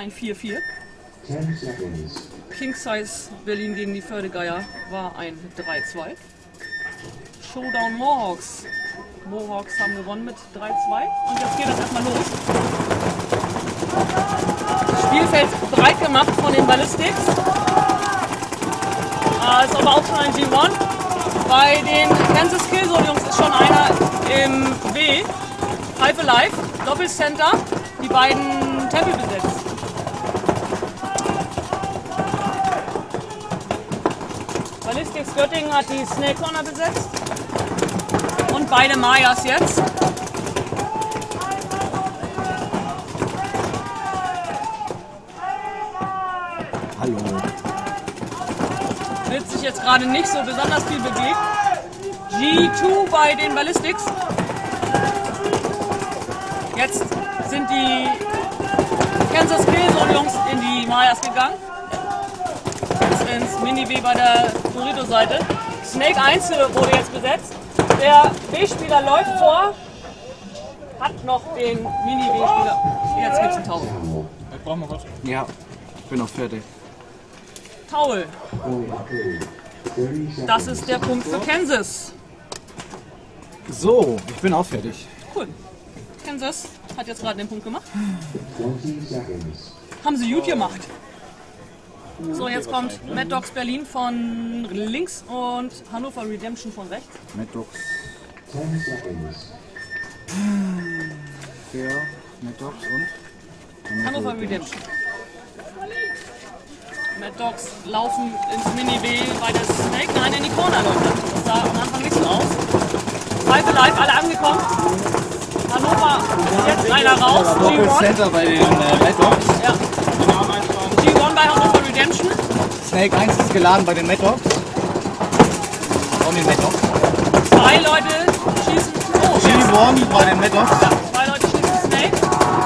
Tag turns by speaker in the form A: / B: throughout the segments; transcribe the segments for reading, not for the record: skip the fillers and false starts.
A: ein 4-4. King Size Berlin gegen die Fördegeier war ein 3-2. Showdown Mohawks. Mohawks haben gewonnen mit 3-2. Und jetzt geht das erstmal los. Das Spielfeld breit gemacht von den Ballistics. Ist aber auch schon ein G1. Bei den Kansas Killzone Jungs ist schon einer im W. Five Alive, Doppelcenter, die beiden Tempel besetzt. Ballistics Göttingen hat die Snake Corner besetzt. Und beide Mayas jetzt.
B: Hallo.
A: Wird sich jetzt gerade nicht so besonders viel bewegt. G2 bei den Ballistics. Jetzt sind die Kansas Killzone Jungs in die Mayas gegangen. Jetzt ins Mini-W bei der Dorito-Seite. Snake 1 wurde jetzt besetzt. Der B-Spieler läuft vor, hat noch den Mini-W-Spieler. Jetzt gibt es einen Taul.
C: Brauchen wir was?
B: Ja, ich bin auch fertig.
A: Taul. Das ist der Punkt für Kansas.
B: So, ich bin auch fertig.
A: Cool. Kansas hat jetzt gerade den Punkt gemacht. Haben sie gut gemacht. So, jetzt kommt Mad Dogs Berlin von links und Hannover Redemption von rechts.
B: Mad Dogs. Fair, Mad Dogs und?
A: Hannover Redemption. Mad Dogs laufen ins Mini-W bei der Snake. Nein, in die Corner läuft das. Das sah am Anfang nicht so aus. Five Alive, alle angekommen. Hannover ist jetzt einer raus.
B: Doppelcenter bei den Mad Dogs.
A: Ja. G1 bei Hannover Redemption.
B: Snake 1 ist geladen bei den Mad Dogs. Von den Mad Dogs.
A: Zwei Leute schießen. Oh,
B: G1 bei den Mad Dogs.
A: ja, zwei Leute schießen Snake.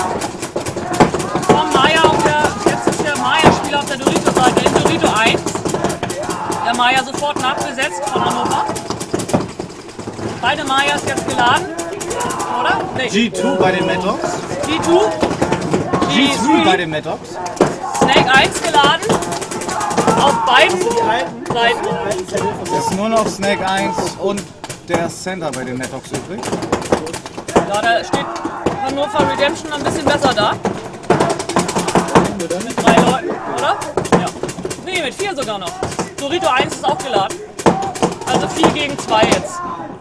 A: Vom Maya und jetzt ist der Maya-Spieler auf der Dorito-Seite in Dorito 1. Der Maya sofort nachbesetzt von Hannover. Beide Mayas jetzt geladen. Oder? Nee.
B: G2 bei den Mad Dogs.
A: G2.
B: G3 bei den Mad Dogs.
A: Snake 1 geladen. Auf beiden Seiten.
B: Es ist nur noch Snake 1 und der Center bei den Mad Dogs übrig.
A: Ja, da steht Hannover Redemption ein bisschen besser da. Mit 3 Leuten, oder? Ja. Nee, mit 4 sogar noch. Dorito 1 ist auch geladen. Also 4 gegen 2 jetzt.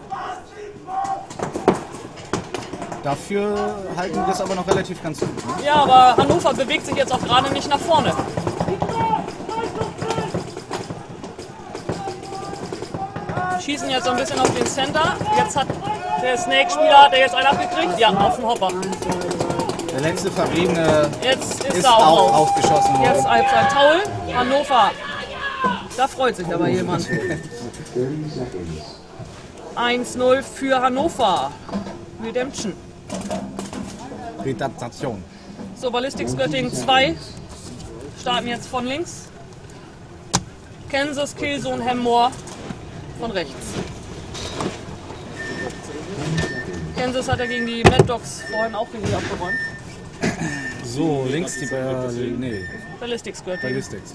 B: Dafür halten wir das aber noch relativ ganz gut. Ne?
A: Ja, aber Hannover bewegt sich jetzt auch gerade nicht nach vorne. Schießen jetzt so ein bisschen auf den Center. Jetzt hat der Snake-Spieler, hat er jetzt einen abgekriegt? Ja, auf den Hopper.
B: Der letzte Verbliebene
A: Jetzt ist
B: ist
A: er
B: auch
A: auch raus.
B: ausgeschossen worden.
A: Jetzt Halbzeit Taul, Hannover. Da freut sich aber jemand. 1-0 für Hannover. Redemption.
B: Redaktion.
A: So, Ballistics Göttingen 2 starten jetzt von links. Kansas Killzone Hemmore von rechts. Kansas hat ja gegen die Mad Dogs vorhin auch gegen die abgeräumt.
B: So, links die
A: Ballistics Göttingen.
B: Ballistics.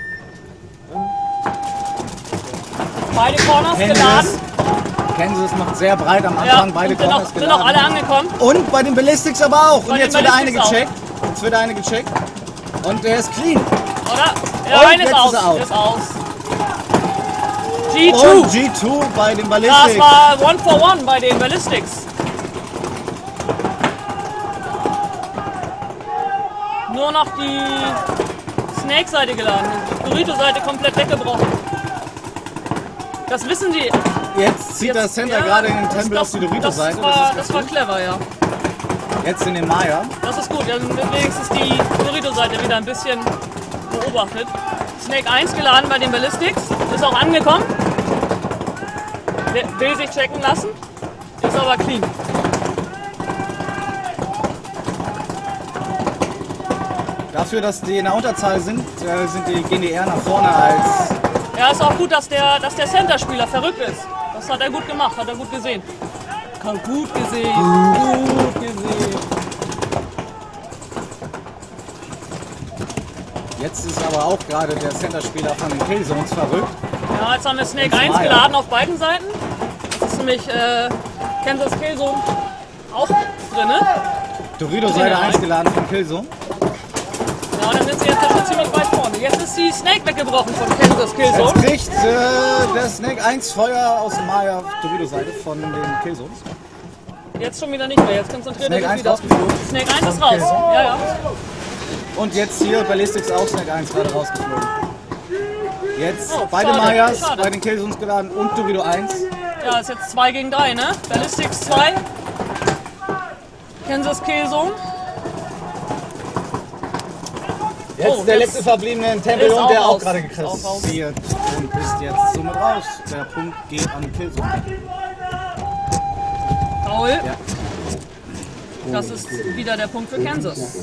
A: Beide Corners geladen.
B: Kansas macht sehr breit am
A: Ja,
B: Anfang, beide
A: und sind
B: Corners
A: auch alle angekommen.
B: Und bei den Ballistics aber auch.
A: Bei
B: Und
A: den
B: jetzt wird der eine
A: Ballistics
B: gecheckt. Jetzt wird der eine gecheckt. Und der ist clean.
A: Oder? Der
B: Und
A: eine ist
B: jetzt
A: aus.
B: ist er out.
A: Ist aus. G2.
B: Und G2 bei den Ballistics.
A: Das war 1 for 1 bei den Ballistics. Nur noch die Snake-Seite geladen. Die Dorito-Seite komplett weggebrochen. Das wissen die.
B: Jetzt zieht der Center
A: ja,
B: gerade in den Tempel auf die Dorito-Seite.
A: Das war clever, ja.
B: Jetzt in den Maya.
A: Das ist gut. Dann wird wenigstens die Dorito-Seite wieder ein bisschen beobachtet. Snake 1 geladen bei den Ballistics. Ist auch angekommen. Will sich checken lassen. Ist aber clean.
B: Dafür, dass die in der Unterzahl sind, gehen die eher nach vorne als...
A: Ja, ist auch gut, dass der Center-Spieler verrückt ist. Das hat er gut gemacht, hat er gut gesehen. Gut gesehen.
B: Jetzt ist aber auch gerade der Center-Spieler von den Killzones verrückt.
A: Ja, jetzt haben wir Snake 1 geladen auf beiden Seiten. Das ist nämlich Kansas Killzone auch drin.
B: Dorito-Seite 1 geladen von Killzone.
A: Ja, dann sind sie jetzt schon ziemlich weit vorne. Jetzt ist die Snake weggebrochen von Kansas Killzone.
B: Jetzt kriegt der Snake 1 Feuer aus der Maya Dorito-Seite von den Killzones.
A: Jetzt schon wieder nicht mehr, jetzt konzentriert
B: Snake
A: er
B: 1
A: sich wieder.
B: rausgeflogen.
A: Snake 1 ist raus. Ja, ja.
B: Und jetzt hier Ballistics auch Snake 1 gerade rausgeflogen. Jetzt beide
A: schade,
B: Mayas
A: schade.
B: bei den Killzones geladen und Dorito 1.
A: Ja, ist jetzt 2 gegen 3, ne? Ballistics 2. Kansas Killzone.
B: Jetzt
A: Oh,
B: der
A: jetzt
B: letzte verbliebene in Tempel
A: ist
B: und
A: auch
B: der auch
A: raus.
B: gerade
A: Ist auch raus.
B: kassiert und ist jetzt somit raus. Der Punkt geht an Killzone.
A: Paul.
B: Ja.
A: Das ist wieder der Punkt für Kansas.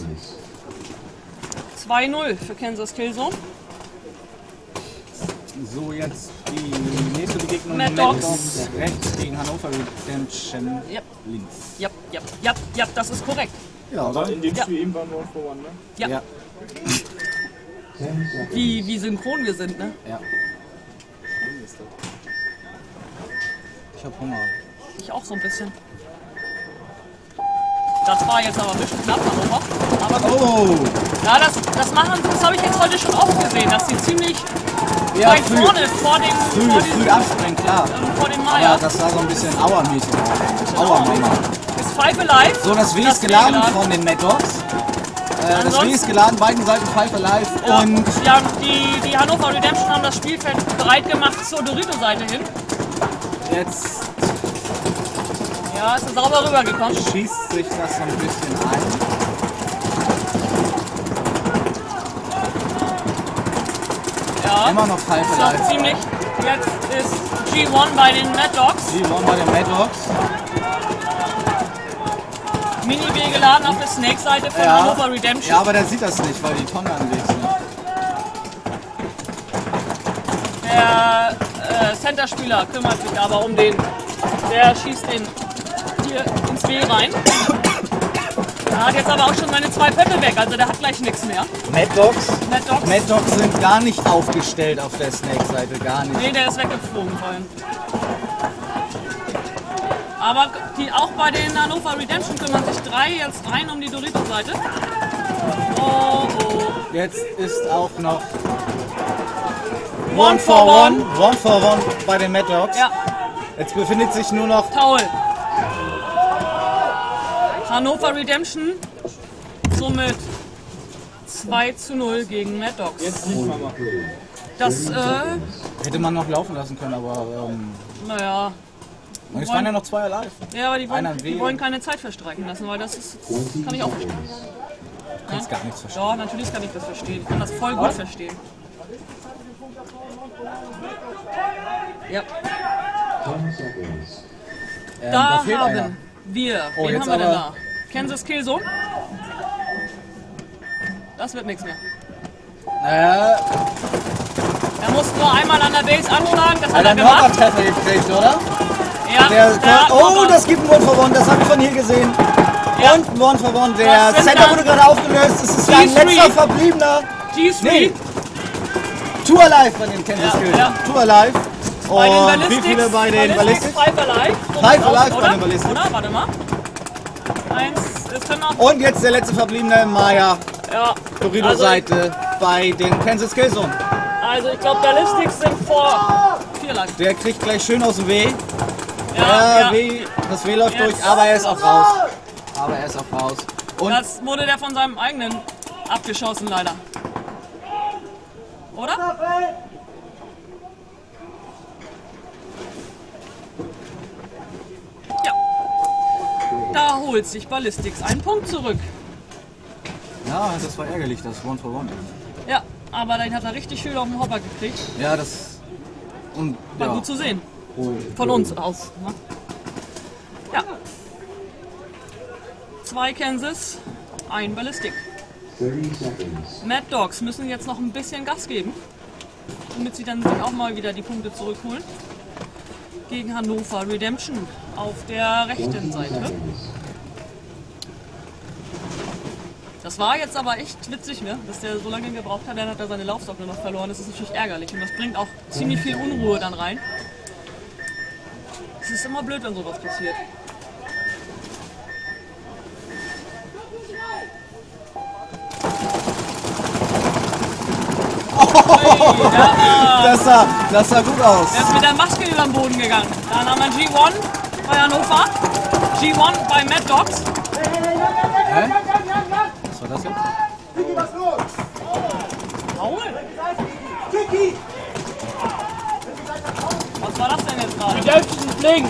A: 2-0 für Kansas Killzone.
B: So, jetzt die nächste Begegnung
A: Mad
B: mit
A: Dogs.
B: rechts gegen Hannover Redemption
A: Yep.
B: links.
A: Ja, das ist korrekt.
B: Ja,
C: Aber in dem
A: Ja.
C: Spiel eben beim One for One, ne?
A: Ja.
B: Ja.
A: Wie synchron wir sind, ne?
B: Ja. Ich hab Hunger.
A: Ich auch so ein bisschen. Das war jetzt aber ein bisschen knapp, Hannover. Aber gut.
B: Oh!
A: Ja, das habe ich jetzt heute schon oft gesehen, dass sie ziemlich
B: Ja,
A: weit
B: früh,
A: vorne vor dem,
B: früh abspringen, klar.
A: vor dem
B: Ja,
A: Maya.
B: das sah so ein bisschen Auer-mäßig aus. Auer-Mama.
A: Ist Five Alive.
B: So, das W
A: Das
B: ist geladen
A: W geladen.
B: von den Mad Dogs. Das W
A: Ansonsten-
B: ist geladen, beiden Seiten Five Alive
A: Ja,
B: und
A: ja, die Hannover Redemption haben das Spielfeld bereit gemacht zur Dorito-Seite hin.
B: jetzt
A: Ja, ist sauber rübergekommen.
B: schießt sich das so ein bisschen ein.
A: Ja,
B: Immer noch Five
A: ist noch
B: Alive.
A: ziemlich. Jetzt ist G1 bei den Mad Dogs.
B: Die wollen bei den Mad Dogs.
A: Mini-W geladen auf der Snake-Seite von
B: Ja.
A: Hannover Redemption.
B: Ja, aber der sieht das nicht, weil die Tonne anlegt sind.
A: Der Center-Spieler kümmert sich aber um den. Der schießt den hier ins W rein. Er hat jetzt aber auch schon seine 2 Pötte weg, also der hat gleich nichts mehr.
B: Mad Dogs?
A: Mad Dogs?
B: Mad Dogs sind gar nicht aufgestellt auf der Snake-Seite, gar nicht.
A: Nee, der ist weggeflogen vorhin. Aber auch bei den Hannover Redemption kümmern sich 3 jetzt rein um die Dorito-Seite. Oh, oh.
B: Jetzt ist auch noch
A: One for one.
B: One for one bei den Mad Dogs.
A: Ja,
B: Jetzt befindet sich nur noch
A: Paul. Hannover Redemption somit 2:0 gegen Mad Dogs.
C: Jetzt nicht, Mama.
A: Das,
B: hätte man noch laufen lassen können, aber
A: naja.
B: es waren ja noch 2 alive.
A: Ja, aber die
B: Einer
A: wollen,
B: im Weg.
A: die wollen keine Zeit verstreichen lassen, weil das ist, kann ich auch verstehen.
B: Du kannst gar nichts verstehen.
A: Ja, natürlich kann ich das verstehen. Ich kann das voll gut verstehen. Ja, da
B: fehlt einer.
A: haben wir,
B: Oh,
A: wen
B: jetzt
A: haben wir denn
B: aber-
A: da? Kansas Killzone? Das wird nichts mehr.
B: Naja,
A: Er muss nur einmal an der Base anschlagen, das hat
B: hat
A: er
B: einen
A: gemacht.
B: Knockout-Treffer gekriegt, oder?
A: Ja,
B: Oh,
A: Knockout.
B: das gibt einen One for One, das habe ich von hier gesehen.
A: Ja.
B: Und ein One for One, der
A: Das sind
B: Center
A: dann
B: wurde gerade aufgelöst. Es ist ein
A: G3.
B: letzter Verbliebener.
A: G3
B: Nee. Two Alive bei den Kansas
A: Ja,
B: Killzone.
A: ja.
B: Two Alive.
A: bei den
B: Und
A: Ballistics.
B: wie viele bei den Ballistics?
A: Five Alive. So
B: Five
A: sieht's aus,
B: Alive bei
A: oder?
B: den Ballistics.
A: Oder? Warte mal. Es können noch.
B: Und jetzt der letzte Verbliebene, Maya,
A: Ja.
B: Dorito-Seite bei den Kansas Killzone.
A: Also ich glaube, Ballistics sind vor 4 lang.
B: Der kriegt gleich schön aus dem W.
A: Ja,
B: Das W läuft
A: Jetzt.
B: durch, aber er ist auch raus. Aber er ist auch raus. Und
A: Das wurde der von seinem eigenen abgeschossen, leider. Oder? Ja. Da holt sich Ballistics einen Punkt zurück.
B: ja, das war ärgerlich, das One for One.
A: Ja, aber den hat er richtig schön auf den Hopper gekriegt.
B: Ja, das. Und
A: War
B: ja.
A: gut zu sehen. Von uns aus. Ne? Ja. 2 Kansas, 1 Ballistic. Mad Dogs müssen jetzt noch ein bisschen Gas geben, damit sie dann sich auch mal wieder die Punkte zurückholen. Gegen Hannover Redemption auf der rechten Seite. Das war jetzt aber echt witzig, ne? Dass der so lange gebraucht hat, dann hat er seine Laufsocke noch verloren. Das ist natürlich ärgerlich und das bringt auch ziemlich viel Unruhe dann rein. Es ist immer blöd, wenn sowas passiert.
B: Ja, das sah gut aus.
A: Er ist mit der Maske über den Boden gegangen. Dann haben wir G1 bei Hannover, G1 bei Mad Dogs.
B: Hä? Was war das jetzt?
A: Paul? Was war das denn jetzt gerade?
C: Die Delften sind fliegen.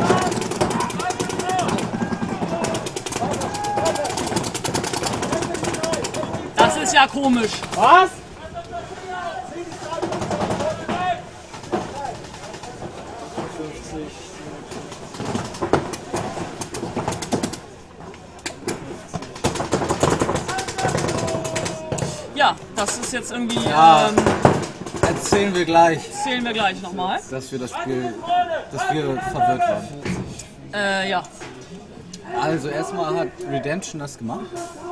A: Das ist ja komisch.
C: Was?
A: Ja, das ist jetzt irgendwie,
B: Ja. Erzählen wir gleich,
A: zählen wir gleich nochmal.
B: dass wir verwirrt waren.
A: Ja.
B: Also erstmal hat Redemption das gemacht.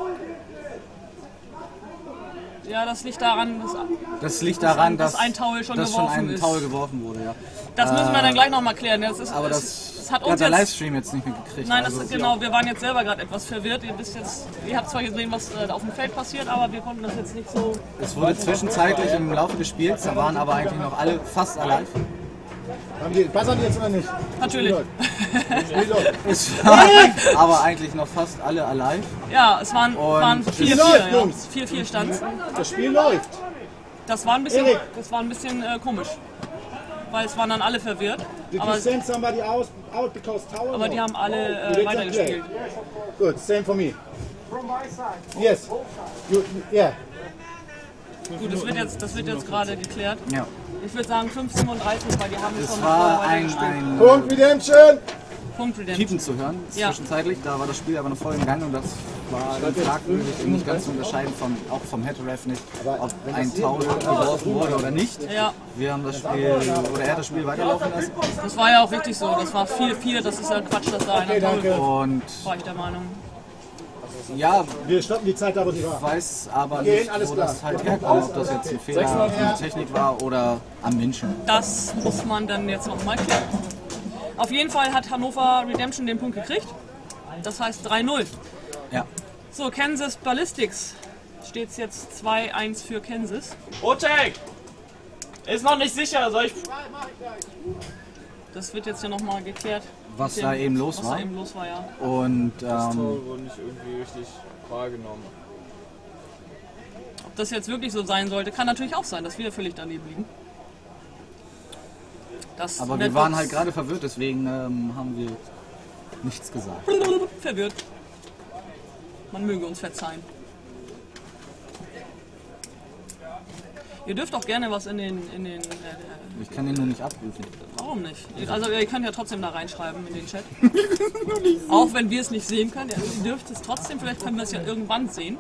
A: Ja, das liegt daran,
B: Das liegt daran,
A: dass
B: dass
A: ein Towel schon
B: dass
A: geworfen
B: ein
A: ist.
B: Towel geworfen wurde, ja.
A: Das müssen wir dann gleich nochmal klären. Das ist,
B: Aber
A: es hat
B: hat
A: uns
B: der
A: jetzt,
B: Livestream jetzt nicht mitgekriegt.
A: nein,
B: also,
A: genau, wir waren jetzt selber gerade etwas verwirrt. Ihr habt zwar gesehen, was auf dem Feld passiert, aber wir konnten das jetzt nicht so...
B: Es wurde zwischenzeitlich im Laufe des Spiels, da waren aber eigentlich noch alle fast alive.
D: Passen die jetzt oder nicht?
A: Natürlich.
B: Es waren aber eigentlich noch fast alle alive.
A: Ja, es waren
B: Und
A: 4-4,
D: läuft,
A: ja.
D: Jungs.
A: 4-4 stand.
D: Das Spiel läuft.
A: Das war ein bisschen,
D: Erik.
A: komisch. Weil es waren dann alle verwirrt.
D: Did
A: Aber,
D: you send somebody out because tower?
A: aber die haben alle
D: You did
A: weitergespielt.
D: play. Good, same for me. Yes. Yeah.
A: Gut, das wird jetzt gerade geklärt.
B: Ja.
A: Ich würde sagen 15:30, weil die haben
B: Es
A: schon
B: war
A: weitergespielt.
B: ein
D: Punkt Redemption.
A: Punkt
B: Piepen
A: Redemption.
B: zu hören,
A: Ja.
B: zwischenzeitlich. Da war das Spiel aber noch voll im Gang und das war dann fragwürdig, nicht ganz zu unterscheiden, auch vom Head-Ref nicht, ob ein Towel geworfen wurde oder nicht.
A: Ja,
B: Wir haben das Spiel, oder er hat das Spiel weiterlaufen lassen.
A: das war ja auch richtig so. Das war 4-4, das ist ja Quatsch, dass da einer
D: danke.
A: Foul
B: Und
A: war ich der Meinung.
B: ja,
D: Wir stoppen die Zeit aber nicht wahr.
B: weiß aber
D: Okay,
B: nicht,
D: alles
B: wo
D: klar.
B: das halt herkommt, ob das jetzt ein Fehler in der Technik war oder am Menschen.
A: Das muss man dann jetzt noch mal klären. Auf jeden Fall hat Hannover Redemption den Punkt gekriegt. Das heißt 3-0.
B: Ja.
A: So, Kansas Ballistics steht es jetzt 2-1 für Kansas.
C: Otek! Ist noch nicht sicher, soll ich...
A: Das wird jetzt ja noch mal geklärt.
B: Was da eben los
A: was
B: war.
A: da eben los war, ja.
B: Und
C: wurde nicht irgendwie richtig wahrgenommen.
A: Ob das jetzt wirklich so sein sollte, kann natürlich auch sein, dass wir völlig daneben liegen. Das
B: aber
A: wird
B: wir waren
A: uns
B: halt gerade verwirrt, deswegen haben wir nichts gesagt.
A: verwirrt. Man möge uns verzeihen. Ihr dürft auch gerne was in den
B: Ich kann den nur nicht abrufen.
A: warum nicht? Also ihr könnt ja trotzdem da reinschreiben in den Chat. Auch wenn wir es nicht sehen können. Ja, ihr dürft es trotzdem, vielleicht können wir es ja irgendwann sehen.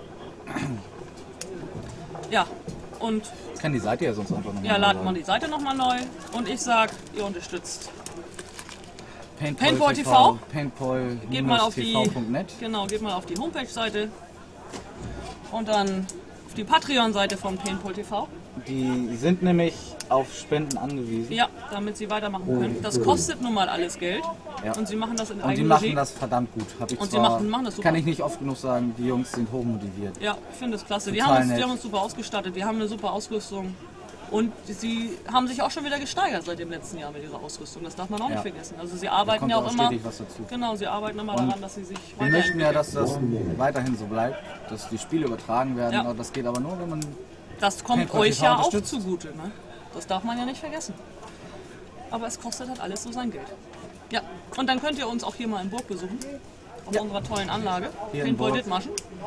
A: Ja, und
B: Ich kann die Seite ja sonst einfach noch
A: ja, ladet man die Seite nochmal neu. Und ich sag, ihr unterstützt. Paintball TV. Geht mal auf die,
B: Paintball-tv.net.
A: genau, geht mal auf die Homepage-Seite und dann auf die Patreon-Seite von Paintball TV.
B: Die sind nämlich auf Spenden angewiesen.
A: Ja, damit sie weitermachen können. Das kostet nun mal alles Geld.
B: Ja.
A: Und sie machen das in
B: Und die
A: eigener
B: machen
A: Regie.
B: das verdammt gut. Hab ich
A: Und sie
B: zwar,
A: machen das super.
B: kann ich nicht oft genug sagen, die Jungs sind hochmotiviert.
A: Ja, ich finde es klasse. Die
B: Total
A: haben, uns, die
B: nett.
A: haben uns super ausgestattet. Die haben eine super Ausrüstung. Und sie haben sich auch schon wieder gesteigert seit dem letzten Jahr mit ihrer Ausrüstung. Das darf man auch nicht
B: Ja.
A: vergessen. Also sie arbeiten
B: kommt
A: ja auch
B: auch
A: immer.
B: stetig was dazu.
A: Genau, sie arbeiten immer daran, dass sie sich
B: Wir möchten ja,
A: weiterentwickeln.
B: dass das weiterhin so bleibt, dass die Spiele übertragen werden.
A: Ja.
B: Aber das geht aber nur, wenn man
A: Das kommt
B: Paintball
A: euch
B: TV
A: ja auch
B: unterstützt.
A: zugute. Ne? Das darf man ja nicht vergessen. Aber es kostet halt alles so sein Geld. Ja, und dann könnt ihr uns auch hier mal in Burg besuchen. Auf unserer tollen Anlage.
B: Hier in
A: Paintball
B: Burg.
A: Dithmarschen.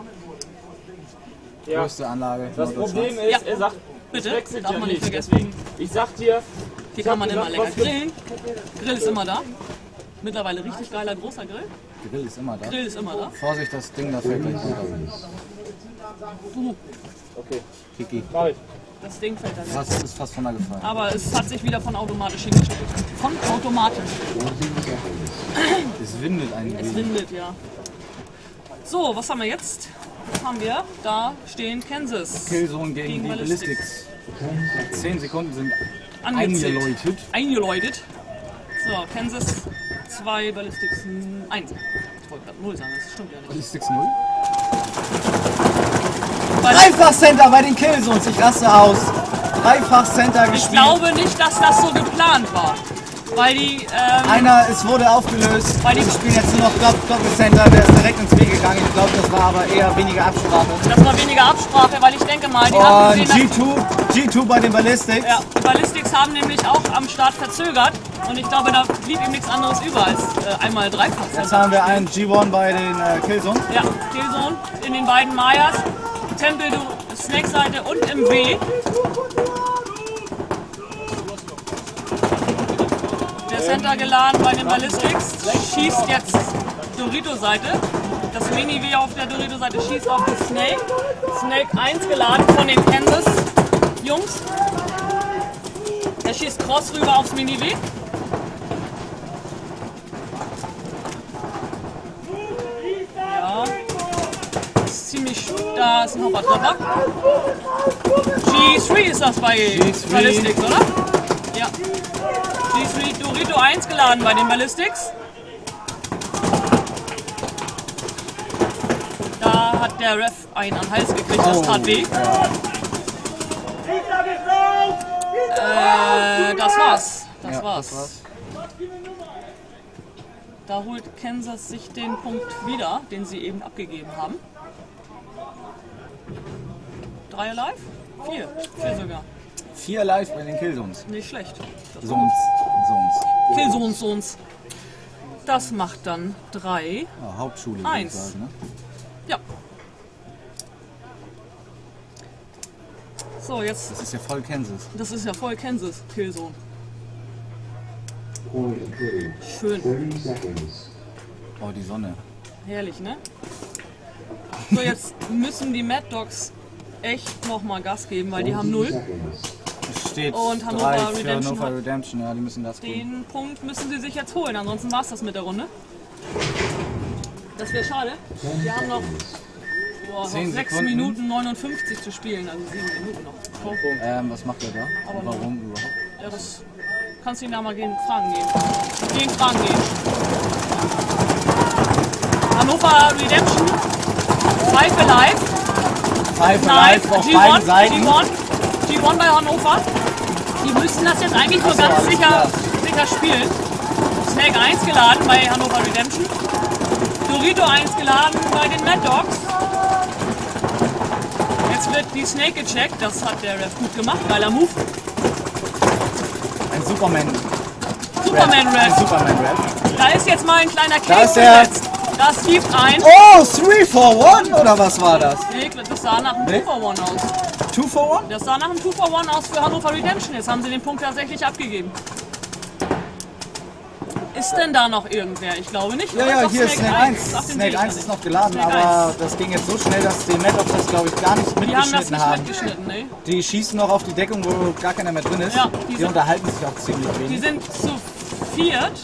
C: Ja.
B: größte Anlage
C: Das
B: Norddeutschlands.
C: Problem ist,
A: Ja.
C: er sagt,
A: Bitte,
C: es wechselt
A: darf
C: ja
A: man nicht
C: nicht.
A: vergessen.
C: Deswegen, ich sag dir,
A: Hier kann man
C: hab
A: immer
C: gesagt,
A: lecker
C: was
A: grillen. Grill ist immer da. Mittlerweile richtig geiler, großer Grill.
B: Grill ist immer da.
A: Grill ist immer da.
B: Vorsicht, das Ding, da fällt gleich runter.
C: Okay,
B: Kiki.
C: mach ich.
A: Das Ding fällt da weg.
B: Das ist fast runtergefallen.
A: Aber es hat sich wieder von automatisch hingestellt. Von automatisch.
B: Es windet ein
A: Es
B: wenig.
A: windet, ja. So, was haben wir jetzt? haben wir, da stehen Kansas.
B: Killzone gegen die Ballistics. 10 Sekunden sind
A: Angezählt.
B: eingeläutet.
A: So, Kansas 2, Ballistics 1. Ich wollte gerade 0 sagen, das stimmt ja nicht.
B: Ballistics 0. Dreifach Center bei den Killzones, ich raste aus. Dreifach Center gespielt.
A: Ich glaube nicht, dass das so geplant war. Weil die.
B: Es wurde aufgelöst.
A: Weil die
B: spielen jetzt nur noch Doppelcenter, der ist direkt ins Wege gegangen. Ich glaube, das war aber eher weniger Absprache.
A: Das war weniger Absprache, weil ich denke mal, die haben gesehen,
B: G2 bei den Ballistics.
A: ja, die Ballistics haben nämlich auch am Start verzögert. Und ich glaube, da blieb ihm nichts anderes über als einmal Dreifach.
B: Jetzt haben wir einen G1 bei den Killzone.
A: Ja, Killzone in den beiden Mayas. Tempel, Snake-Seite und im W. Der Center geladen bei den Ballistics. Schießt jetzt Dorito-Seite. Das Mini-W auf der Dorito-Seite schießt auf den Snake. Snake 1 geladen von den Kansas-Jungs. Er schießt Cross rüber aufs Mini-W. Ja. Ziemlich, da ist ein Hopper-Treffer. G3 ist das bei Ballistics, oder? Ja. G3 Dorito 1 geladen bei den Ballistics. Da hat der Ref einen an den Hals gekriegt, das tat weh. Das war's. Das war's. Da holt Kansas sich den Punkt wieder, den sie eben abgegeben haben. 3 alive? 4 sogar.
B: 4 live bei den Killzones.
A: Nicht schlecht. Killzones. Das macht dann 3.
B: Ja, Hauptschule.
A: 1.
B: Sagen, ne?
A: Ja. So, jetzt.
B: Das ist ja voll Kansas.
A: Das ist ja voll Kansas, Killzone. Schön.
B: Oh, die Sonne.
A: Herrlich, ne? So, jetzt müssen die Mad Dogs echt nochmal Gas geben, weil die haben 0.
B: Es steht
A: Und
B: 3
A: Hannover
B: für
A: Redemption
B: Hannover Redemption. Ja, die müssen das geben.
A: Den Punkt müssen sie sich jetzt holen, ansonsten war es das mit der Runde. Das wäre schade. Wir haben noch
B: 10
A: 6
B: Sekunden.
A: Minuten 59 zu spielen, also 7 Minuten noch.
B: Was macht er da?
A: Aber
B: Warum überhaupt?
A: Ja, das kannst du ihn da mal fragen gehen. Hannover Redemption, 5 alive.
B: 5 alive auf beiden Seiten.
A: G1 bei Hannover. Die müssten das jetzt eigentlich nur ganz sicher spielen. Snake 1 geladen bei Hannover Redemption. Dorito 1 geladen bei den Mad Dogs. Jetzt wird die Snake gecheckt. Das hat der Ref gut gemacht, geiler Move.
B: Ein Superman-Ref.
A: Da ist jetzt mal ein kleiner
B: Da ist
A: Case
B: der-
A: gesetzt. Das gibt ein.
B: Oh, 3 for 1 oder was war das?
A: Nee, das sah nach einem 2 for 1 aus.
B: 2 for 1?
A: Das sah nach einem 2 for 1 aus für Hannover Redemption. Jetzt haben sie den Punkt tatsächlich abgegeben. Ist denn da noch irgendwer? Ich glaube nicht.
B: Ja,
A: Doch,
B: hier ist Snake 1.
A: Ach, den sehe
B: Snake
A: ich
B: 1
A: da
B: ist
A: nicht.
B: noch geladen,
A: Snake
B: aber
A: 1.
B: das ging jetzt so schnell, dass die Mad Dogs das, glaube ich, gar nicht
A: Die haben das
B: mitgeschnitten
A: nicht
B: haben.
A: mitgeschnitten, ne?
B: Die schießen noch auf die Deckung, wo gar keiner mehr drin ist.
A: Ja,
B: die unterhalten sich auch ziemlich
A: Die
B: wenig.
A: sind zu viert.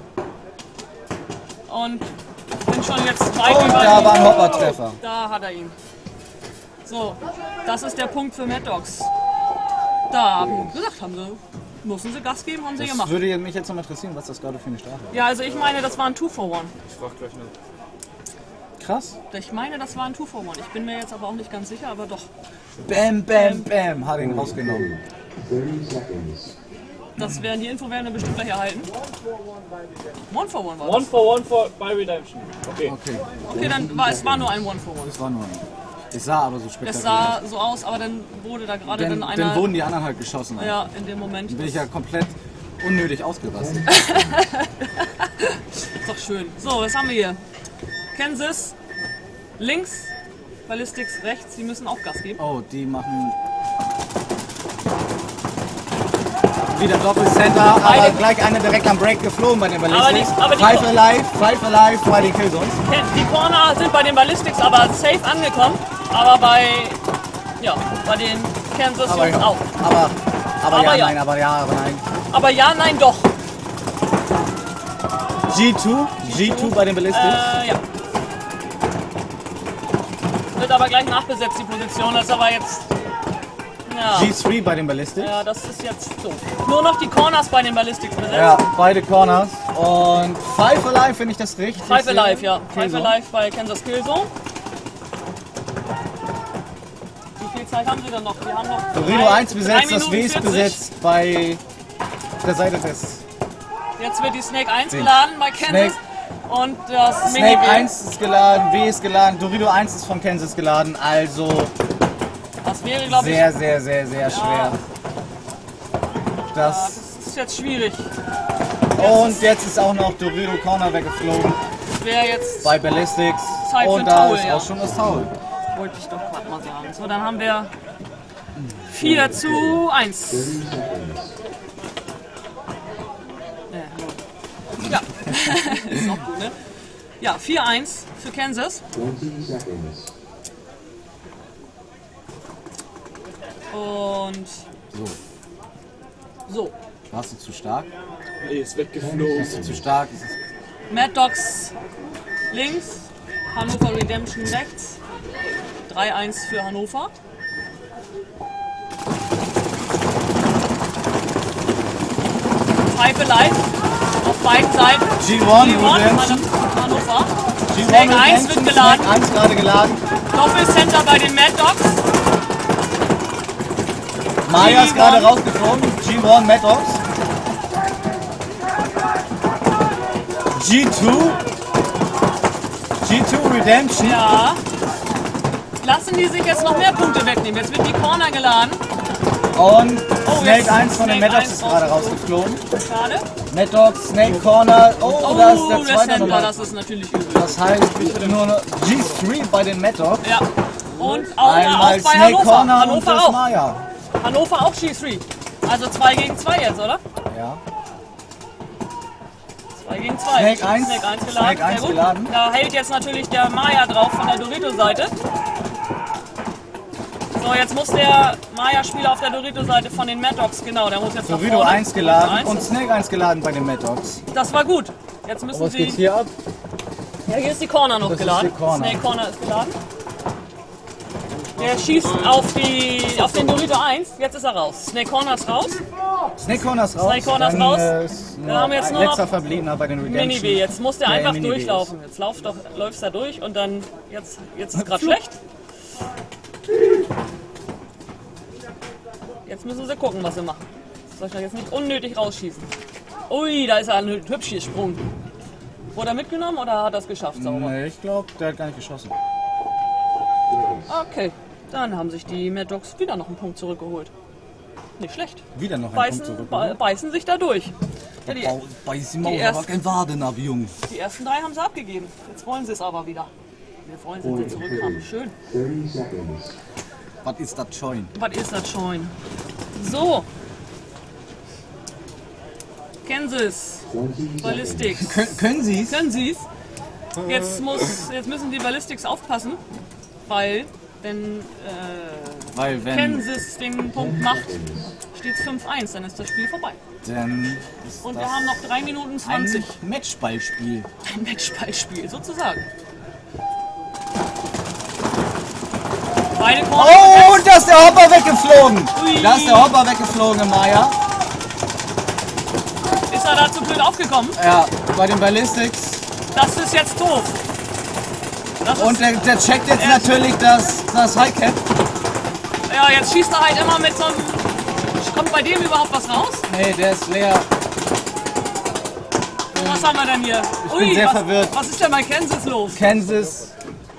A: Und sind schon jetzt 3
B: Und
A: über
B: da
A: ihn.
B: war ein Hopper-Treffer.
A: Da hat er ihn. So, das ist der Punkt für Mad Dogs. Da haben sie gesagt, müssen sie Gas geben, haben sie
B: Das
A: gemacht.
B: würde mich jetzt noch interessieren, was das gerade für eine Strafe war.
A: Ja, also ich meine, das war ein 2 for 1.
B: Krass.
A: Ich meine, das war ein 2 for 1. Ich bin mir jetzt aber auch nicht ganz sicher, aber doch.
B: Bam, bam, bam. Hat ihn rausgenommen.
A: Die Info werden wir bestimmt gleich erhalten. 1 for 1 war
C: 1
A: das.
C: for 1 bei Redemption. Okay.
B: Okay,
A: Okay, es war nur ein 1 for 1.
B: das war nur ein. Es sah aber so
A: Es
B: spektakulär
A: sah so aus, aber dann wurde da gerade
B: Dann
A: einer...
B: wurden die anderen halt geschossen.
A: Ja, in dem Moment.
B: Bin ich ja komplett unnötig ausgerastet.
A: Ist doch schön. So, was haben wir hier? Kansas links, Ballistics rechts. Die müssen auch Gas geben.
B: Oh, die machen wieder Doppelcenter, aber gleich eine direkt am Break geflogen bei den Ballistics.
A: aber die-
B: 5 alive bei den Killzones.
A: Die Corner sind bei den Ballistics aber safe angekommen. Aber bei den Kansas
B: Aber
A: Jungs
B: ja,
A: auch.
B: aber ja,
A: ja.
B: nein, aber ja, aber nein.
A: Aber ja, nein, doch.
B: G2 bei den Ballistics.
A: Ja. Wird aber gleich nachbesetzt, die Position. Das ist aber jetzt... Ja.
B: G3 bei den Ballistics.
A: Ja, das ist jetzt so. Nur noch die Corners bei den Ballistics besetzt.
B: Ja, beide Corners. Und Five Alive, finde ich das richtig.
A: Five Alive, ja. Five
B: Killzone.
A: Alive bei Kansas Killzone. Wie viel Zeit haben Sie denn noch? Wir haben noch
B: Dorito 1 besetzt,
A: 3
B: das W ist
A: 40.
B: besetzt bei der Seite des...
A: Jetzt wird die Snake 1 geladen bei Kansas.
B: Snake.
A: Und das
B: Snake
A: Mini-W.
B: 1 ist geladen, W ist geladen, Dorito 1 ist von Kansas geladen, also
A: Das wäre, glaube ich,
B: sehr, sehr, sehr, sehr schwer. Das
A: das ist jetzt schwierig.
B: und jetzt ist auch noch Dorito Corner weggeflogen
A: Das wäre jetzt,
B: bei Ballistics
A: Zeit für
B: und
A: ein
B: da
A: Foul,
B: ist
A: ja.
B: auch schon das Foul.
A: wollte ich doch gerade mal sagen. So, dann haben wir 4:1. Ja, ist auch gut, ne? Ja, 4:1 für Kansas. Und so.
B: Warst du zu stark?
C: Nee, ist weggeflogen.
B: Bist du zu stark? Ist es
A: Mad Dogs links, Hannover Redemption rechts. 3:1 für Hannover. Five Alive auf beiden Seiten.
B: G1
A: Redemption. Hannover. Snake 1 wird geladen.
B: Snake 1 gerade geladen.
A: Doppelcenter bei den Mad Dogs.
B: Maya ist
A: G1.
B: gerade rausgeflogen. G1 Mad Dogs. G2. G2 Redemption.
A: Ja. Lassen die sich jetzt noch mehr Punkte wegnehmen. Jetzt wird die Corner geladen.
B: Und Snake
A: jetzt
B: 1 von den
A: Snake
B: Mad Dogs
A: 1
B: ist gerade rausgeflogen.
A: Schade.
B: Mad Dogs, Snake Corner. Oh, da ist der
A: der
B: zweite
A: Center,
B: nochmal.
A: das ist natürlich übel.
B: Das heißt nur noch G3 bei den Mad Dogs.
A: Ja. Und auch
B: Einmal
A: bei
B: Snake
A: Hannover.
B: Corner und
A: Hannover
B: das
A: auch.
B: Maya.
A: Hannover auch G3. Also 2 gegen 2 jetzt, oder?
B: Ja.
A: 2 gegen 2.
B: Snake 1.
A: Snake 1 geladen.
B: Snake 1
A: Sehr gut.
B: geladen.
A: Da hält jetzt natürlich der Maya drauf von der Dorito-Seite. So, jetzt muss der Maya-Spieler auf der Dorito-Seite von den Mad Dogs, genau, der muss jetzt nach
B: Dorito
A: vorne.
B: 1 geladen
A: Dorito 1.
B: und Snake 1 geladen bei den Mad Dogs.
A: Das war gut. Jetzt müssen
B: Was
A: sie...
B: geht's hier ab?
A: Ja, hier ist die Corner noch
B: Das ist
A: geladen.
B: die Corner.
A: Snake Corner ist geladen. Der schießt auf den Dorito 1. Jetzt ist er raus. Snake Corner ist raus.
B: Snake Corner ist raus.
A: Snake Corner ist
B: Dann,
A: raus.
B: Ist
A: Dann haben wir jetzt nur
B: letzter
A: noch
B: Verbliebener bei den Redemption.
A: Mini-W. Jetzt muss der
B: Ja,
A: einfach
B: Mini-W
A: durchlaufen. Jetzt läufst da durch und dann... Jetzt ist gerade schlecht. Jetzt müssen sie gucken, was sie machen. Soll ich da jetzt nicht unnötig rausschießen? Ui, da ist er ein hübsch gesprungen. Wurde er mitgenommen oder hat er es geschafft sauber?
B: Nee, ich glaube, der hat gar nicht geschossen.
A: Okay, dann haben sich die Mad Dogs wieder noch einen Punkt zurückgeholt. Nicht schlecht.
B: Wieder noch ein Punkt zurück.
A: Beißen sich da durch. Ja,
B: Bei Simon
A: die
B: war
A: ersten-
B: kein Waden ab, Junge.
A: die ersten 3 haben sie abgegeben. Jetzt wollen sie es aber wieder. Wir wollen sie zurückhaben. Schön.
B: Was ist das Join?
A: Was ist das schon? So. Kansas. Ballistics.
B: Können Sie es?
A: Können Sie es? Jetzt müssen die Ballistics aufpassen, weil wenn
B: Weil wenn
A: Kansas den Punkt macht, steht es 5:1, dann ist das Spiel vorbei.
B: dann ist
A: Und
B: das
A: wir haben noch 3 Minuten 20.
B: ein Matchballspiel.
A: Ein Matchballspiel, sozusagen. Beide Corner
B: Oh, und
A: besetzt.
B: da ist der Hopper weggeflogen.
A: Ui.
B: Da ist der Hopper weggeflogen, Maya.
A: Ist er da zu blöd aufgekommen?
B: Ja, bei den Ballistics.
A: Das ist jetzt doof. Das
B: Und
A: ist,
B: der checkt jetzt natürlich das High Cap.
A: ja, jetzt schießt er halt immer mit so einem... Kommt bei dem überhaupt was raus?
B: Nee, der ist leer.
A: Was haben wir denn hier?
B: bin sehr verwirrt.
A: Was ist denn bei Kansas los?
B: Kansas.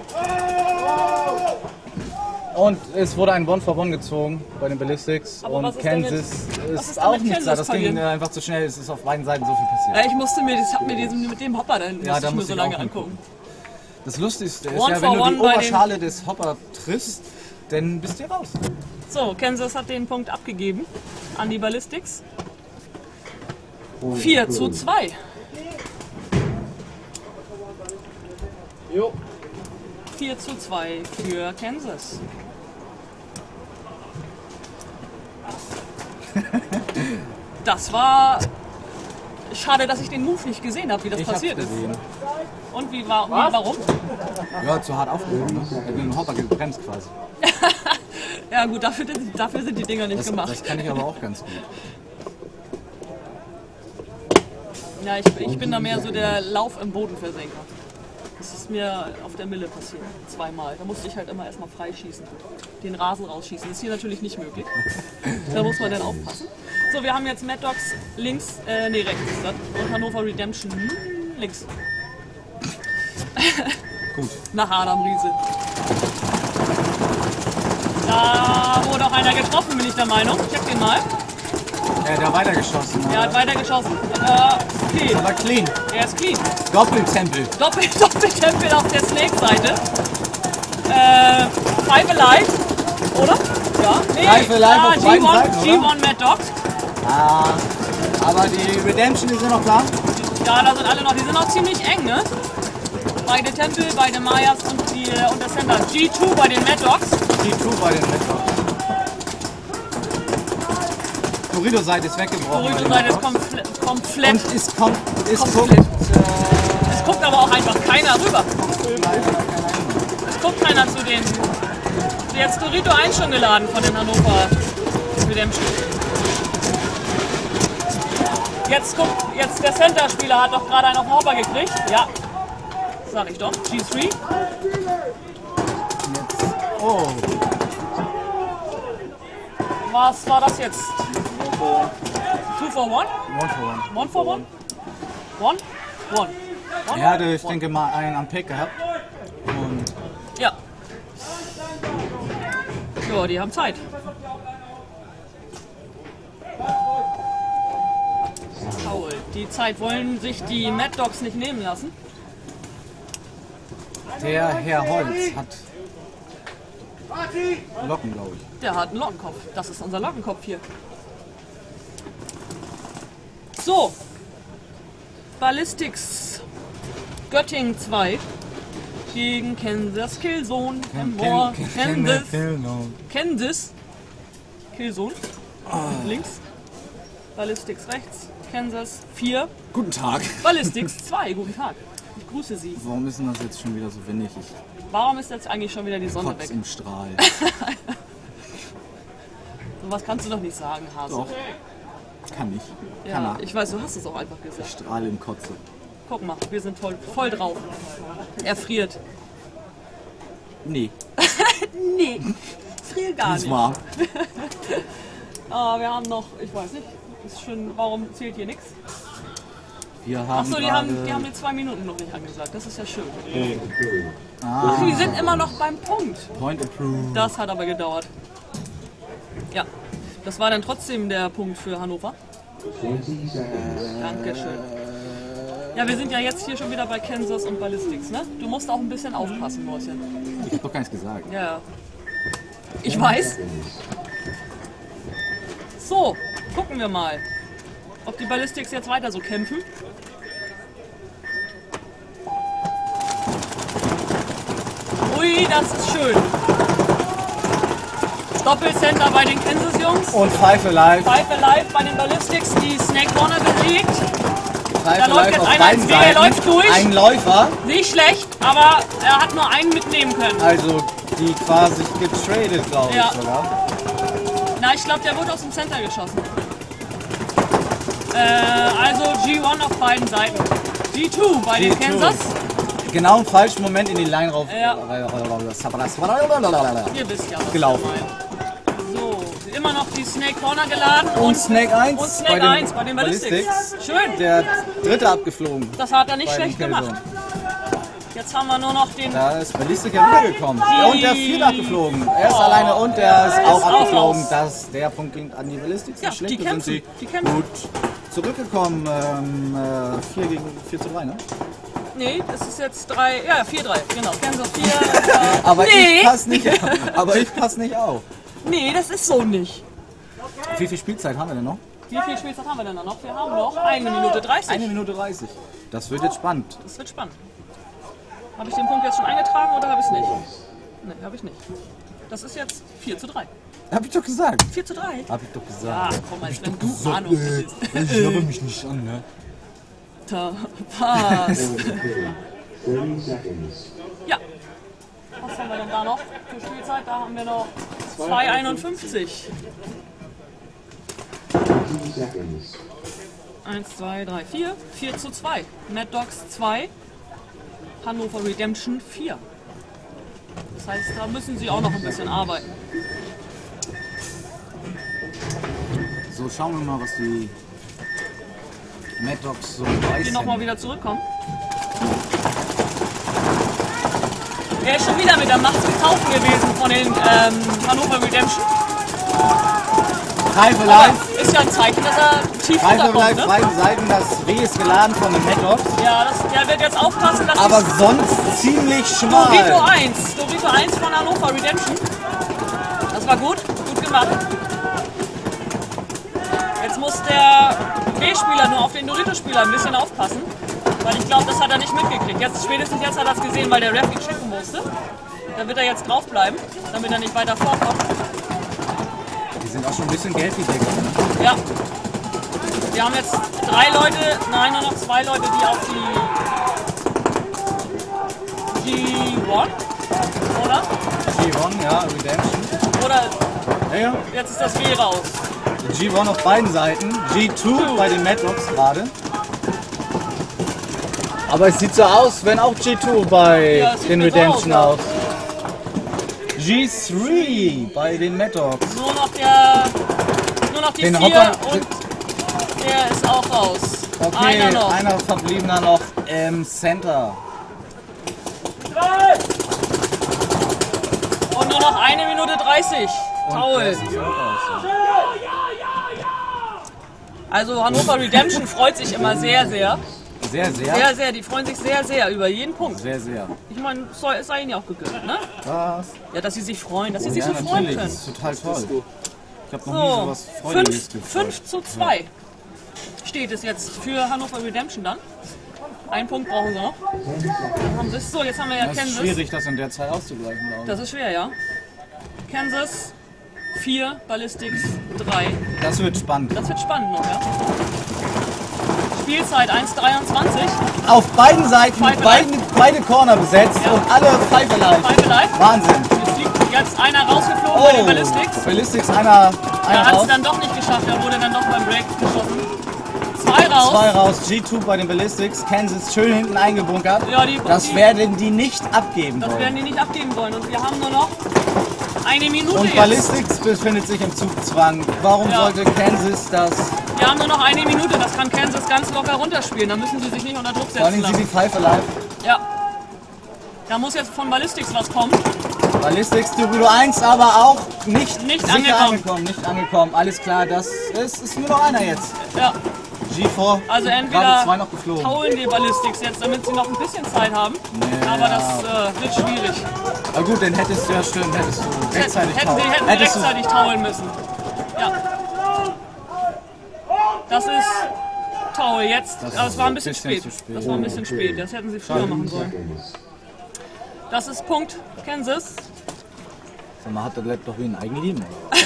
B: Und es wurde ein One for One gezogen bei den Ballistics.
A: Aber was
B: Und
A: ist denn mit-
B: Kansas
A: was
B: ist
A: ist denn
B: auch
A: mit
B: nichts da.
A: Kansas
B: Das ging
A: passiert?
B: einfach zu schnell. Es ist auf beiden Seiten so viel passiert.
A: Ja, ich musste mir, das hat mir mit dem Hopper dann
B: Ja, da
A: musste ich mir
B: musste
A: so
B: ich
A: lange
B: auch
A: angucken.
B: Das Lustigste ist
A: One
B: ja,
A: for
B: wenn du
A: one
B: die
A: bei den-
B: Oberschale des Hopper triffst, dann bist du raus.
A: So, Kansas hat den Punkt abgegeben an die Ballistics. 4:2.
C: Jo.
A: 4:2 für Kansas. Das war Schade, dass ich den Move nicht gesehen habe, wie das
B: Ich hab's
A: passiert ist.
B: gesehen.
A: Und warum?
B: Ja, zu hart aufgehoben. Ne? Er hat mit dem Hopper gebremst quasi.
A: Ja gut, dafür sind die Dinger nicht gemacht.
B: Das kann ich aber auch ganz gut.
A: Ja, ich bin da mehr so der Lauf im Bodenversenker. Das ist mir auf der Mille passiert, zweimal. Da musste ich halt immer erstmal freischießen, den Rasen rausschießen. Das ist hier natürlich nicht möglich. Da muss man dann aufpassen. So, wir haben jetzt Mad Dogs links, rechts ist das. Und Hannover Redemption links.
B: Gut.
A: Nach Adam Riese. Da wurde auch einer getroffen, bin ich der Meinung. Check den mal.
B: Der hat weitergeschossen.
A: Er hat weitergeschossen. Okay.
B: Aber clean.
A: Er ist clean.
B: Doppeltempel.
A: Doppeltempel auf der Snake-Seite. Five Alive, oder? Ja. Nee.
B: Five Alive auf beiden
A: G1,
B: Seiten, oder?
A: G1 Mad Dogs.
B: Ah, aber die Redemption, die sind noch da.
A: Ja, da sind alle noch. Die sind auch ziemlich eng, ne? Beide Tempel, beide Mayas und der Sender. G2 bei den Mad Dogs.
B: G2 bei den Mad Dogs. Corrido-Seite ist weggebrochen.
A: Corrido-Seite ist komplett.
B: Und es
A: komplett.
B: guckt.
A: Es guckt aber auch einfach keiner rüber. Es guckt keiner zu denen. Jetzt Dorito 1 schon geladen von den Hannover Redemption. Jetzt der Center-Spieler hat doch gerade einen auf den Hopper gekriegt. Ja, sag ich doch. G3.
B: Oh,
A: Was war das jetzt? 2 for 1?
B: 1 for 1.
A: 1 for 1? 1? 1.
B: Er hatte, ich denke mal, einen am Pick gehabt. Und
A: Ja. Ja, die haben Zeit. Paul, die Zeit wollen sich die Mad Dogs nicht nehmen lassen.
B: der Herr Holz hat Locken, glaube ich.
A: Der hat einen Lockenkopf. Das ist unser Lockenkopf hier. So. Ballistics Göttingen 2 gegen Kansas Killzone. Kansas Killzone. Links. Ballistics rechts. Kansas 4.
B: Guten Tag.
A: Ballistics 2. Guten Tag. Ich grüße Sie.
B: Warum ist denn das jetzt schon wieder so windig? Ich
A: Warum ist jetzt eigentlich schon wieder die Sonne
B: kotz
A: weg?
B: im Strahl.
A: So was kannst du doch nicht sagen, Hase.
B: Doch. Kann ich. Kann
A: Ja,
B: er.
A: ich weiß, du hast es auch einfach gesagt.
B: Strahl im Kotze.
A: Guck mal, wir sind voll drauf. Er friert.
B: Nee,
A: Nee, friert gar
B: ist
A: nicht.
B: warm.
A: Wir haben noch, ich weiß nicht, ist schon, warum zählt hier nichts?
B: Wir haben
A: Achso, die
B: gerade-
A: haben die 2 Minuten noch nicht angesagt, das ist ja schön.
B: Ah,
A: Die sind immer noch beim Punkt.
B: Point approved.
A: Das hat aber gedauert. Ja, das war dann trotzdem der Punkt für Hannover. Dankeschön. Ja, wir sind ja jetzt hier schon wieder bei Kansas und Ballistics, ne? Du musst auch ein bisschen aufpassen, Mäuschen.
B: Ich hab doch gar nichts gesagt.
A: Ja. Ich weiß. So, gucken wir mal, ob die Ballistics jetzt weiter so kämpfen. Ui, das ist schön. Doppelcenter bei den Kansas-Jungs.
B: Und Pfeife live.
A: Pfeife live bei den Ballistics, die Snake Corner besiegt.
B: Pfeife
A: läuft
B: live
A: jetzt
B: auf
A: einer
B: beiden
A: ins Wege,
B: Seiten.
A: läuft durch.
B: Ein Läufer,
A: Nicht schlecht, aber er hat nur einen mitnehmen können.
B: also die quasi getradet, glaube ich
A: Ja.
B: sogar.
A: Na, ich glaube, der wurde aus dem Center geschossen. Also G1 auf beiden Seiten. G2 bei den
B: G2.
A: Kansas.
B: Genau im falschen Moment in die Line rauf.
A: Ja. Ihr wisst ja, was
B: Gelaufen.
A: ich meine. So, immer noch die Snake Corner geladen.
B: Und Snake 1
A: Und Snake 1 bei den Ballistics. Schön,
B: Der dritte abgeflogen.
A: das hat er nicht
B: bei den
A: schlecht gemacht.
B: Killzone.
A: Jetzt haben wir nur noch den...
B: Da ist Ballistik ja wiedergekommen. Und der vierte abgeflogen. Er ist
A: Oh.
B: alleine und der ist auch
A: auch
B: abgeflogen.
A: raus.
B: Der Punkt ging an die Ballistik.
A: Ja,
B: Nicht schlecht,
A: die
B: da sind
A: kämpfen,
B: sie
A: die kämpfen.
B: gut zurückgekommen. 4 zu 3, ne?
A: Nee, das ist jetzt 4-3, genau. Kansas 4.
B: Aber
A: Nee.
B: ich passe nicht, nicht auf.
A: Nee, das ist so nicht.
B: Wie viel Spielzeit haben wir denn noch?
A: Wie viel Spielzeit haben wir denn da noch? Wir haben noch 1 Minute 30.
B: 1 Minute 30. Das wird jetzt spannend.
A: Das wird spannend. Habe ich den Punkt jetzt schon eingetragen oder habe ich es nicht? Nee, habe ich nicht. Das ist jetzt 4 zu 3.
B: Hab ich doch gesagt.
A: 4 zu 3?
B: Hab ich doch
A: Ah,
B: gesagt.
A: komm, als wenn du Ahnung hättest.
B: Ich habe mich nicht an, ne?
A: Da passt. Ja. Was haben wir denn da noch für Spielzeit? Da haben wir noch 2,51. 1, 2, 3, 4. 4:2. Mad Dogs 2. Hannover Redemption 4. Das heißt, da müssen sie auch noch ein bisschen arbeiten.
B: So, schauen wir mal, was die Mad Dogs so
A: Die nochmal wieder zurückkommen. Er ist schon wieder mit der Macht getauft gewesen von den Hannover Redemption.
B: High for Life.
A: Ist ja ein Zeichen, dass er tief
B: High for
A: runterkommt,
B: Life,
A: ne?
B: beiden Seiten, das W ist geladen von den Mad Dogs.
A: Ja, der wird jetzt aufpassen, dass
B: Aber
A: die
B: sonst ziemlich
A: Dorito
B: schmal.
A: 1. Dorito 1 von Hannover Redemption. Das war gut gemacht. Jetzt muss der B-Spieler nur auf den Dorito-Spieler ein bisschen aufpassen. Weil ich glaube, das hat er nicht mitgekriegt. Spätestens jetzt hat er es gesehen, weil der Ref ihn schicken musste. Da wird er jetzt draufbleiben, damit er nicht weiter vorkommt.
B: Die sind auch schon ein bisschen gelbig, Digga.
A: Ja. Wir haben jetzt 3 Leute, nein, nur noch 2 Leute, die auf die G1, oder?
B: G1, ja, Redemption.
A: Oder
B: Ja.
A: jetzt ist das W raus.
B: G1 auf beiden Seiten. G2 bei den Mad Dogs gerade. Aber es sieht so aus, wenn auch G2 bei
A: Ja, es sieht
B: den
A: mir so
B: Redemption
A: aus,
B: aus. G3 bei den Mad Dogs.
A: Nur noch die
B: Den
A: 4
B: Hopper-
A: und der ist auch raus.
B: Okay,
A: Einer noch.
B: einer verbliebener noch im Center.
A: Und nur noch 1 Minute 30. Taul.
B: Das sieht auch aus.
A: Also Hannover Redemption freut sich immer sehr, sehr.
B: Sehr, sehr.
A: Sehr, sehr. Die freuen sich sehr, sehr über jeden Punkt.
B: Sehr, sehr.
A: Ich meine, es sei ihnen ja auch gegönnt, ne?
B: Was?
A: Ja, dass sie sich freuen, dass sie sich
B: Ja,
A: so freuen
B: natürlich.
A: können.
B: Das ist total toll. Ich habe noch nie
A: So,
B: sowas Freudiges gefühlt.
A: 5:2 steht es jetzt für Hannover Redemption dann. Einen Punkt brauchen sie noch. Dann haben sie es. So, jetzt haben wir ja
B: Das ist
A: Kansas.
B: schwierig, das in der Zeit auszugleichen, glaube ich.
A: Das ist schwer, ja. Kansas 4, Ballistics 3.
B: Das wird spannend.
A: Das wird spannend noch, ja. Spielzeit 1:23.
B: Auf beiden Seiten
A: Pfeife
B: beide Corner besetzt
A: Ja.
B: und alle Pfeife live.
A: Pfeife live.
B: Wahnsinn.
A: Es fliegt jetzt einer rausgeflogen bei den Ballistics.
B: Ballistics, einer
A: Da hat es
B: raus.
A: dann doch nicht geschafft, er wurde dann doch beim Break geschossen. 2 raus.
B: 2 raus, G2 bei den Ballistics, Kansas schön hinten eingebunkert.
A: Ja,
B: Das werden die nicht abgeben
A: Das werden
B: wollen.
A: die nicht abgeben wollen. Und wir haben nur noch 1 Minute
B: Und
A: jetzt.
B: Ballistics befindet sich im Zugzwang. Warum
A: Ja.
B: sollte Kansas das?
A: Wir haben nur noch 1 Minute. Das kann Kansas ganz locker runterspielen. Da müssen sie sich nicht unter Druck
B: Vor allem
A: setzen
B: sind die
A: lassen.
B: Pfeife live.
A: Ja. Da muss jetzt von Ballistics was kommen.
B: Ballistics, Dorito 1, aber auch nicht sicher
A: angekommen.
B: Nicht angekommen. Alles klar, das ist nur noch einer jetzt.
A: Ja.
B: G4,
A: Also
B: gerade
A: entweder
B: 2 noch geflogen.
A: taulen die Ballistics jetzt, damit sie noch ein bisschen Zeit haben.
B: Nee,
A: Aber das wird schwierig.
B: Na gut, dann hättest du ja stimmt, hättest du rechtzeitig
A: Hätten
B: tauchen.
A: sie
B: Hättest du-
A: rechtzeitig taulen müssen. Ja. Das ist Taul jetzt.
B: Das
A: Aber
B: ist
A: es war ein bisschen
B: zu
A: spät.
B: spät.
A: Das war ein bisschen spät. Das hätten sie früher machen sollen. Das ist Punkt Kansas.
B: Sag mal, hat der bleibt doch wie ein Eigenleben.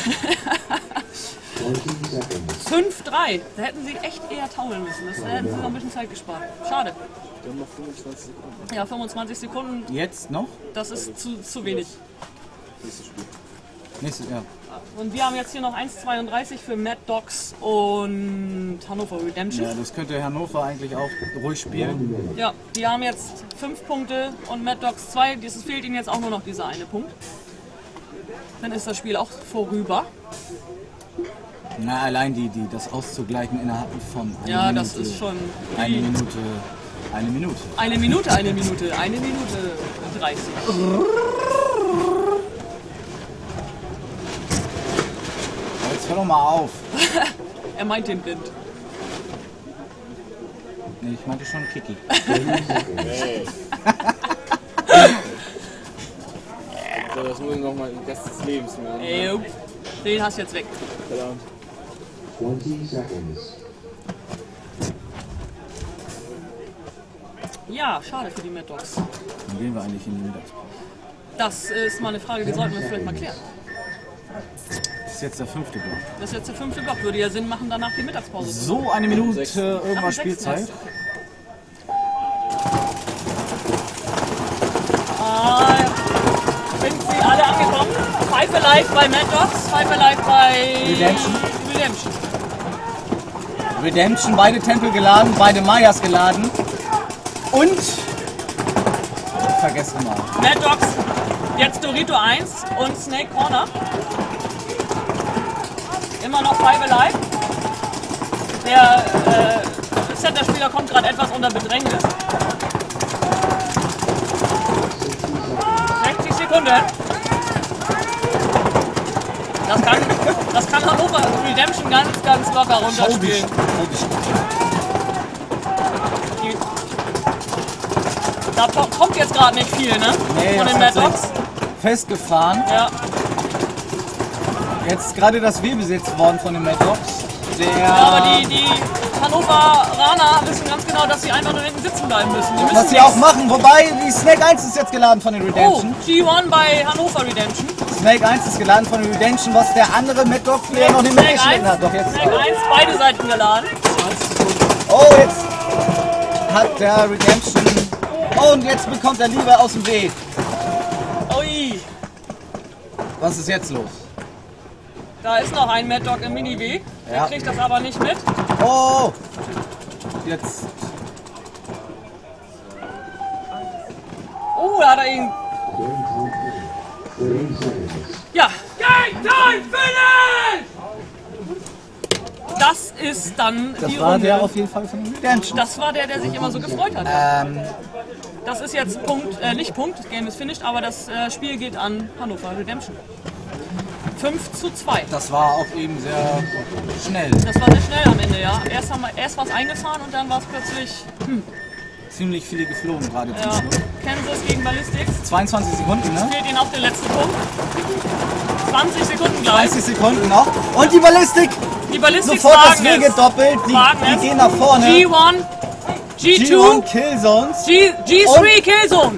A: 5:3. Da hätten sie echt eher taulen müssen. Da hätten sie noch ein bisschen Zeit gespart. Schade.
C: Wir haben noch 25 Sekunden.
A: Ja, 25 Sekunden,
B: Jetzt noch?
A: das ist zu wenig.
C: Nächstes Spiel.
B: Nächstes Jahr.
A: Und wir haben jetzt hier noch 1:32 für Mad Dogs und Hannover Redemption.
B: Ja, das könnte Hannover eigentlich auch ruhig spielen.
A: Ja, die haben jetzt 5 Punkte und Mad Dogs 2. Es fehlt ihnen jetzt auch nur noch dieser eine Punkt. Dann ist das Spiel auch vorüber.
B: Na, allein das auszugleichen innerhalb von einer
A: Ja,
B: Minute.
A: das ist schon
B: Eine Minute. Eine Minute.
A: eine Minute 30.
B: Jetzt hör doch mal auf.
A: Er meint den Wind.
B: Nee, ich meinte schon Kiki.
C: So, das muss ich noch mal den Rest des Lebens machen.
A: Ey, den hast du jetzt weg.
C: Verdammt.
E: 20 seconds.
A: Ja, schade für die Mad Dogs.
B: Dann gehen wir eigentlich in die Mittagspause.
A: Das ist mal eine Frage, die sollten wir vielleicht mal klären.
B: Das ist jetzt der 5. Block.
A: Das ist jetzt der 5. Block. Würde ja Sinn machen, danach die Mittagspause.
B: So eine Minute
A: Ach,
B: irgendwas
A: sechs
B: Spielzeit.
A: meinst Alive bei Mad Dogs, Five Alive bei
B: Redemption.
A: Redemption.
B: Redemption, beide Tempel geladen, beide Mayas geladen. Und vergessen mal.
A: Mad Dogs, jetzt Dorito 1 und Snake Corner. Immer noch Five Alive. Der Center-Spieler kommt gerade etwas unter Bedrängnis. 60 Sekunden. Das kann Hannover Redemption ganz locker runterspielen. Da kommt jetzt gerade nicht viel, ne?
B: Nee,
A: von den Mad Dogs.
B: Festgefahren.
A: Ja.
B: Jetzt gerade das W besetzt worden von den Mad Dogs.
A: Ja, aber die Hannoveraner wissen ganz genau, dass sie einfach nur hinten sitzen bleiben müssen. Die müssen
B: Was sie auch machen, wobei die Snake 1 ist jetzt geladen von den
A: Oh,
B: Redemption.
A: G1 bei Hannover Redemption.
B: Snake 1 ist geladen von den Redemption, was der andere Mad Dog Player noch nicht
A: Snake
B: mitgeschnitten
A: 1,
B: hat. Doch jetzt.
A: Snake 1, beide Seiten geladen.
B: Oh, jetzt hat der Redemption. Oh, und jetzt bekommt er lieber aus dem Weg.
A: Ui,
B: Was ist jetzt los?
A: da ist noch ein Mad Dog im Mini-W. Der
B: Ja.
A: kriegt das aber nicht mit.
B: Oh! Jetzt.
A: Oh, da hat er ihn.
E: 30 seconds.
A: Ja. Das ist dann
B: Das
A: die
B: war
A: Runde.
B: der auf jeden Fall von den Redemption.
A: Das war der sich immer so gefreut hat. Das ist jetzt Punkt, nicht Punkt, das Game ist finished, aber das Spiel geht an Hannover Redemption. 5:2.
B: Das war auch eben sehr schnell.
A: Das war sehr schnell am Ende, ja. Erst war es eingefahren und dann war es plötzlich,
B: Ziemlich viele geflogen gerade.
A: ja, Kansas gegen Ballistics.
B: 22 Sekunden, ne?
A: Fehlt ihnen auf den letzten Punkt. 20 Sekunden gleich.
B: 30 Sekunden noch. Und die Ballistik!
A: Die Ballistics
B: Sofort das
A: wagen
B: W
A: es.
B: gedoppelt.
A: Wagen
B: Die
A: es.
B: gehen nach vorne.
A: G1, G2,
B: G1 Killzones.
A: G3 Killzone.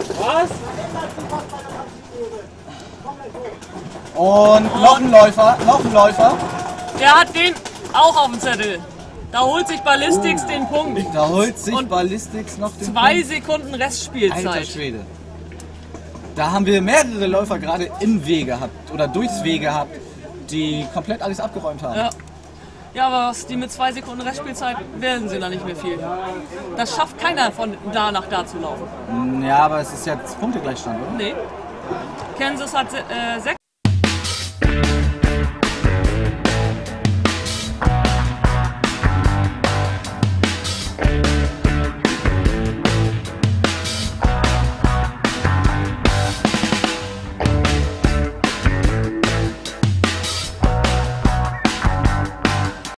B: Und noch ein Läufer. Noch ein Läufer.
A: Der hat den auch auf dem Zettel. Da holt sich Ballistics den Punkt.
B: Da holt sich
A: Und
B: Ballistics noch den
A: 2 Sekunden
B: Alter
A: Restspielzeit.
B: Schwede. Da haben wir mehrere Läufer gerade im W gehabt oder durchs W gehabt, die komplett alles abgeräumt haben.
A: Ja. Ja, aber was die mit 2 Sekunden Restspielzeit werden sie da nicht mehr viel. Das schafft keiner von da nach da zu laufen.
B: Ja, aber es ist jetzt Punktegleichstand, oder?
A: Nee. Kansas hat 6,